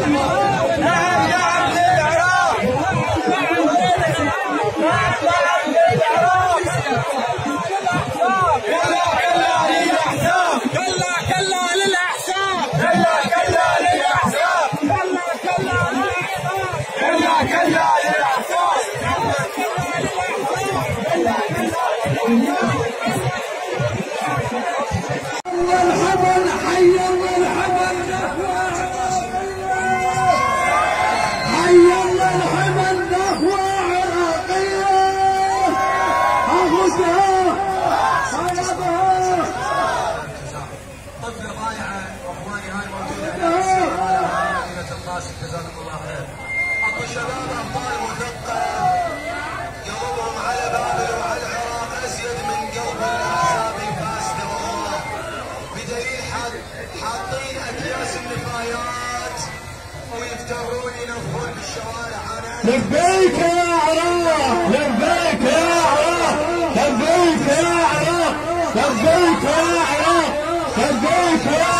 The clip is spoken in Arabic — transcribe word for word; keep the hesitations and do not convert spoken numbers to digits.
جزاكم الله خير. اكو شباب ابطال مثقف قلبهم على بابل وعلى العراق ازيد من قلب الاحزاب الفاسده والله، بدليل حاطين اكياس النفايات ويفترون ينظفون بالشوارع. لبيك يا عراق، لبيك يا عراق، لبيك يا عراق، لبيك يا عراق، لبيك يا